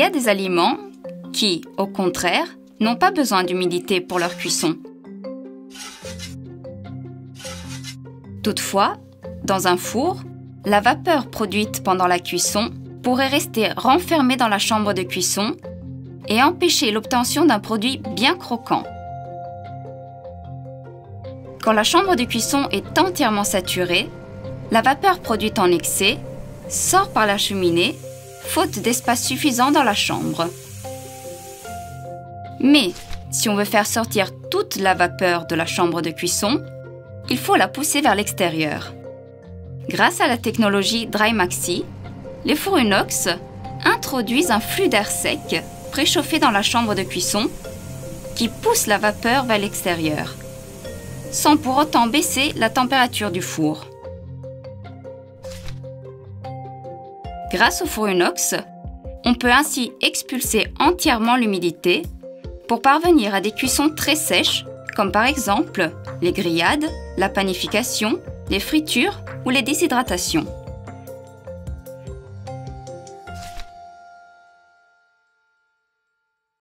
a des aliments qui, au contraire, n'ont pas besoin d'humidité pour leur cuisson. Toutefois, dans un four, la vapeur produite pendant la cuisson pourrait rester renfermée dans la chambre de cuisson et empêcher l'obtention d'un produit bien croquant. Quand la chambre de cuisson est entièrement saturée, la vapeur produite en excès sort par la cheminée, faute d'espace suffisant dans la chambre. Mais, si on veut faire sortir toute la vapeur de la chambre de cuisson, il faut la pousser vers l'extérieur. Grâce à la technologie DryMaxi, les fours inox introduisent un flux d'air sec préchauffé dans la chambre de cuisson qui pousse la vapeur vers l'extérieur, sans pour autant baisser la température du four. Grâce au four inox, on peut ainsi expulser entièrement l'humidité pour parvenir à des cuissons très sèches, comme par exemple les grillades, la panification, les fritures ou les déshydratations.